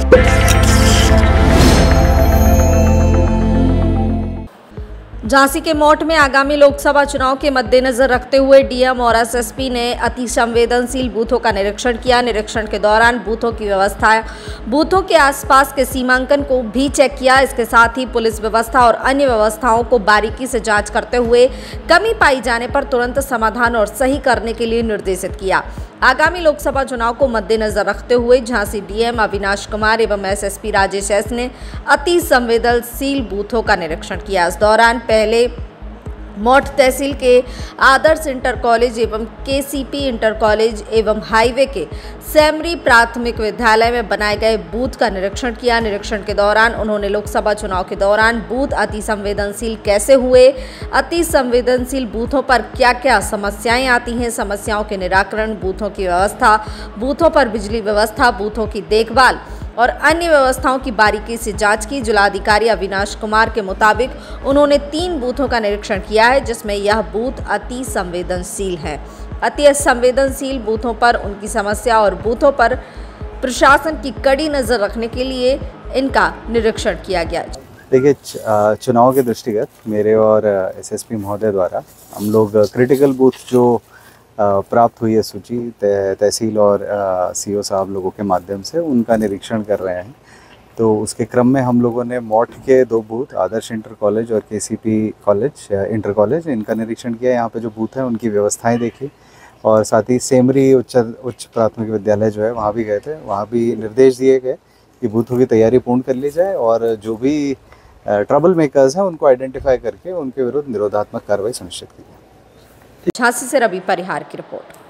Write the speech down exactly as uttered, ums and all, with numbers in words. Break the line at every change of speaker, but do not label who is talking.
झांसी के मौठ में आगामी लोकसभा चुनाव के मद्देनजर रखते हुए डीएम और एसएसपी ने अति संवेदनशील बूथों का निरीक्षण किया। निरीक्षण के दौरान बूथों की व्यवस्था, बूथों के आसपास के सीमांकन को भी चेक किया। इसके साथ ही पुलिस व्यवस्था और अन्य व्यवस्थाओं को बारीकी से जांच करते हुए कमी पाई जाने पर तुरंत समाधान और सही करने के लिए निर्देशित किया। आगामी लोकसभा चुनाव को मद्देनजर रखते हुए झांसी डीएम अविनाश कुमार एवं एसएसपी राजेश एस ने अति संवेदनशील बूथों का निरीक्षण किया। इस दौरान पहले मौठ तहसील के आदर्श इंटर कॉलेज एवं केसीपी इंटर कॉलेज एवं हाईवे के सैमरी प्राथमिक विद्यालय में बनाए गए बूथ का निरीक्षण किया। निरीक्षण के दौरान उन्होंने लोकसभा चुनाव के दौरान बूथ अति संवेदनशील कैसे हुए, अति संवेदनशील बूथों पर क्या क्या समस्याएं आती हैं, समस्याओं के निराकरण, बूथों की व्यवस्था, बूथों पर बिजली व्यवस्था, बूथों की देखभाल और अन्य व्यवस्थाओं की बारीकी से जांच की। जिलाधिकारी अविनाश कुमार के मुताबिक उन्होंने तीन बूथों का निरीक्षण किया है, जिसमें यह बूथ अति संवेदनशील है। अति संवेदनशील बूथों पर उनकी समस्या और बूथों पर प्रशासन की कड़ी नज़र रखने के लिए इनका निरीक्षण किया गया।
देखिए, चुनाव के दृष्टिगत मेरे और एसएसपी महोदय द्वारा हम लोग क्रिटिकल बूथ जो प्राप्त हुई है सूची तहसील और सीओ साहब लोगों के माध्यम से, उनका निरीक्षण कर रहे हैं। तो उसके क्रम में हम लोगों ने मौठ के दो बूथ आदर्श इंटर कॉलेज और केसीपी कॉलेज इंटर कॉलेज इनका निरीक्षण किया। यहाँ पे जो बूथ हैं उनकी व्यवस्थाएं देखी और साथ ही सेमरी उच्च उच्च प्राथमिक विद्यालय जो है वहाँ भी गए थे। वहाँ भी निर्देश दिए गए कि बूथों की तैयारी पूर्ण कर ली जाए और जो भी ट्रबल मेकर्स हैं उनको आइडेंटिफाई करके उनके विरुद्ध निरोधात्मक कार्रवाई सुनिश्चित की जाए।
झांसी से रवि परिहार की रिपोर्ट।